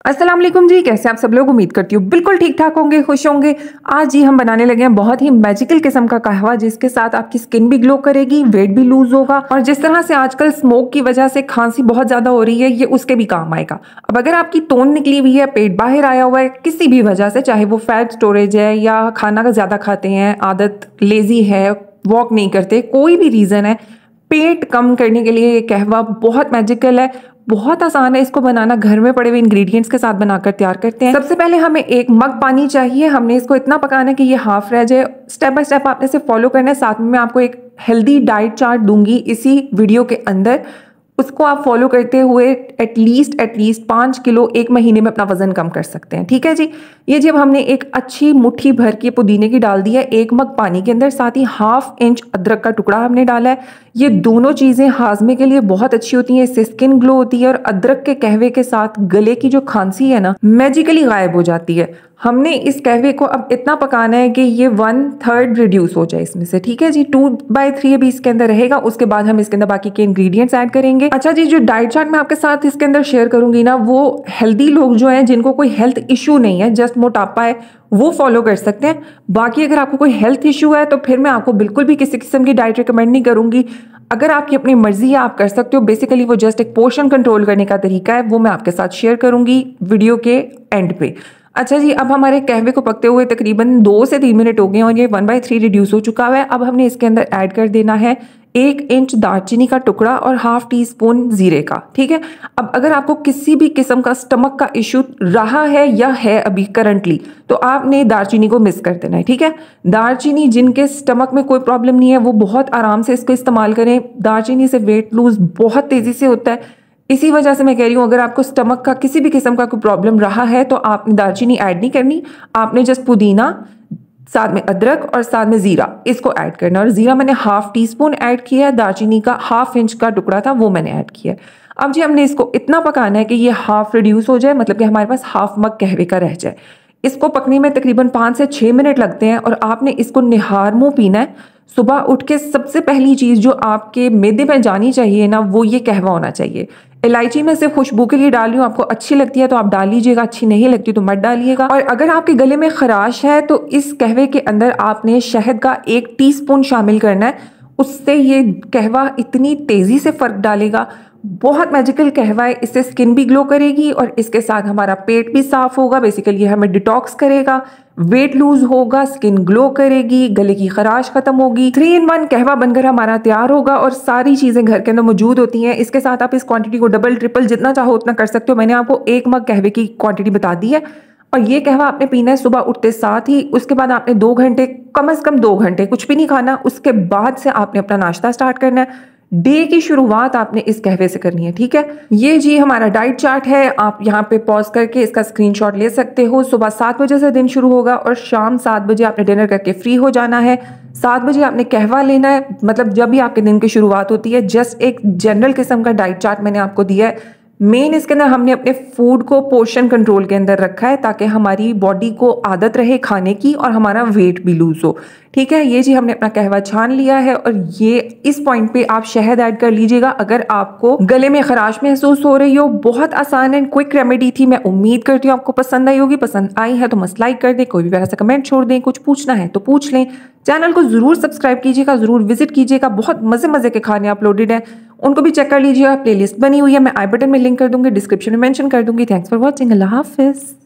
अस्सलाम वालेकुम जी, कैसे आप सब लोग? उम्मीद करती हूँ बिल्कुल ठीक ठाक होंगे, खुश होंगे। आज जी हम बनाने लगे हैं बहुत ही मैजिकल किस्म का कहवा, जिसके साथ आपकी स्किन भी ग्लो करेगी, वेट भी लूज होगा और जिस तरह से आजकल स्मोक की वजह से खांसी बहुत ज्यादा हो रही है, ये उसके भी काम आएगा। अब अगर आपकी तोन निकली हुई है, पेट बाहर आया हुआ है किसी भी वजह से, चाहे वो फैट स्टोरेज है या खाना का ज्यादा खाते हैं, आदत लेजी है, वॉक नहीं करते, कोई भी रीजन है, पेट कम करने के लिए ये कहवा बहुत मैजिकल है, बहुत आसान है। इसको बनाना घर में पड़े हुए इंग्रेडिएंट्स के साथ बनाकर तैयार करते हैं। सबसे पहले हमें एक मग पानी चाहिए। हमने इसको इतना पकाना है कि ये हाफ रह जाए। स्टेप बाय स्टेप आपने इसे फॉलो करना है। साथ में मैं आपको एक हेल्दी डाइट चार्ट दूंगी इसी वीडियो के अंदर। उसको आप फॉलो करते हुए एटलीस्ट 5 किलो एक महीने में अपना वजन कम कर सकते हैं। ठीक है जी। ये जब हमने एक अच्छी मुट्ठी भर के पुदीने की डाल दी है एक मग पानी के अंदर, साथ ही हाफ इंच अदरक का टुकड़ा हमने डाला है। ये दोनों चीजें हाजमे के लिए बहुत अच्छी होती हैं, इससे स्किन ग्लो होती है और अदरक के कहवे के साथ गले की जो खांसी है ना, मैजिकली गायब हो जाती है। हमने इस कहवे को अब इतना पकाना है कि ये 1/3 रिड्यूस हो जाए इसमें से। ठीक है जी। 2/3 अभी इसके अंदर रहेगा। उसके बाद हम इसके अंदर बाकी के इंग्रेडिएंट्स ऐड करेंगे। अच्छा जी, जो डाइट चार्ट मैं आपके साथ इसके अंदर शेयर करूंगी ना, वो हेल्दी लोग जो हैं, जिनको कोई हेल्थ इशू नहीं है, जस्ट मोटापा है, वो फॉलो कर सकते हैं। बाकी अगर आपको कोई हेल्थ इशू है तो फिर मैं आपको बिल्कुल भी किसी किस्म की डाइट रिकमेंड नहीं करूंगी। अगर आपकी अपनी मर्जी है आप कर सकते हो। बेसिकली वो जस्ट एक पोर्शन कंट्रोल करने का तरीका है, वो मैं आपके साथ शेयर करूंगी वीडियो के एंड पे। अच्छा जी, अब हमारे कहवे को पकते हुए तकरीबन 2 से 3 मिनट हो गए और ये 1/3 रिड्यूस हो चुका है। अब हमने इसके अंदर ऐड कर देना है 1 इंच दालचीनी का टुकड़ा और हाफ टी स्पून जीरे का। ठीक है। अब अगर आपको किसी भी किस्म का स्टमक का इशू रहा है या है अभी करंटली, तो आपने दालचीनी को मिस कर देना है। ठीक है। दालचीनी, जिनके स्टमक में कोई प्रॉब्लम नहीं है वो बहुत आराम से इसको इस्तेमाल करें। दालचीनी से वेट लूज बहुत तेजी से होता है। इसी वजह से मैं कह रही हूँ, अगर आपको स्टमक का किसी भी किस्म का कोई प्रॉब्लम रहा है तो आपने दालचीनी ऐड नहीं करनी। आपने जस्ट पुदीना, साथ में अदरक और साथ में जीरा, इसको ऐड करना। और जीरा मैंने हाफ टी स्पून ऐड किया है, दालचीनी का हाफ इंच का टुकड़ा था वो मैंने ऐड किया है। अब जी हमने इसको इतना पकाना है कि ये हाफ रिड्यूस हो जाए, मतलब कि हमारे पास हाफ मग कहवे का रह जाए। इसको पकने में तकरीबन 5 से 6 मिनट लगते हैं और आपने इसको निहार मुंह पीना है। सुबह उठ के सबसे पहली चीज जो आपके मैदे में जानी चाहिए ना, वो ये कहवा होना चाहिए। इलायची में सिर्फ खुशबू के लिए डाल रही हूँ, आपको अच्छी लगती है तो आप डाल लीजिएगा, अच्छी नहीं लगती तो मत डालिएगा। और अगर आपके गले में खराश है तो इस कहवे के अंदर आपने शहद का 1 टीस्पून शामिल करना है। उससे ये कहवा इतनी तेजी से फर्क डालेगा। बहुत मैजिकल कहवा है। इससे स्किन भी ग्लो करेगी और इसके साथ हमारा पेट भी साफ होगा। बेसिकली ये हमें डिटॉक्स करेगा, वेट लूज होगा, स्किन ग्लो करेगी, गले की खराश खत्म होगी। 3 in 1 कहवा बनकर हमारा तैयार होगा और सारी चीजें घर के अंदर मौजूद होती हैं। इसके साथ आप इस क्वांटिटी को डबल ट्रिपल जितना चाहो उतना कर सकते हो। मैंने आपको 1 मग कहवे की क्वांटिटी बता दी है और ये कहवा आपने पीना है सुबह उठते साथ ही। उसके बाद आपने 2 घंटे, कम से कम 2 घंटे कुछ भी नहीं खाना। उसके बाद से आपने अपना नाश्ता स्टार्ट करना है। डे की शुरुआत आपने इस कहवे से करनी है। ठीक है। ये जी हमारा डाइट चार्ट है। आप यहाँ पे पॉज करके इसका स्क्रीनशॉट ले सकते हो। सुबह 7 बजे से दिन शुरू होगा और शाम 7 बजे आपने डिनर करके फ्री हो जाना है। 7 बजे आपने कहवा लेना है, मतलब जब भी आपके दिन की शुरुआत होती है। जस्ट एक जनरल किस्म का डाइट चार्ट मैंने आपको दिया है। मेन इसके अंदर हमने अपने फूड को पोर्शन कंट्रोल के अंदर रखा है ताकि हमारी बॉडी को आदत रहे खाने की और हमारा वेट भी लूज हो। ठीक है। ये जी हमने अपना कहवा छान लिया है और ये इस पॉइंट पे आप शहद ऐड कर लीजिएगा अगर आपको गले में खराश महसूस हो रही हो। बहुत आसान एंड क्विक रेमेडी थी। मैं उम्मीद करती हूँ आपको पसंद आई होगी। पसंद आई है तो मस्त लाइक कर दें, कोई भी वैसा कमेंट छोड़ दें, कुछ पूछना है तो पूछ लें। चैनल को जरूर सब्सक्राइब कीजिएगा, जरूर विजिट कीजिएगा। बहुत मजे मजे के खाने अपलोडेड हैं, उनको भी चेक कर लीजिएगा। प्लेलिस्ट बनी हुई है, मैं आई बटन में लिंक कर दूंगी, डिस्क्रिप्शन में मेंशन कर दूंगी। Thanks for watching. अल्लाह हाफिज।